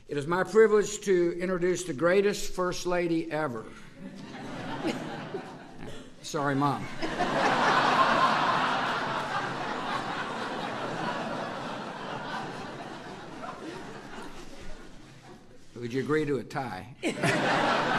It is my privilege to introduce the greatest First Lady ever. Sorry, Mom. Would you agree to a tie?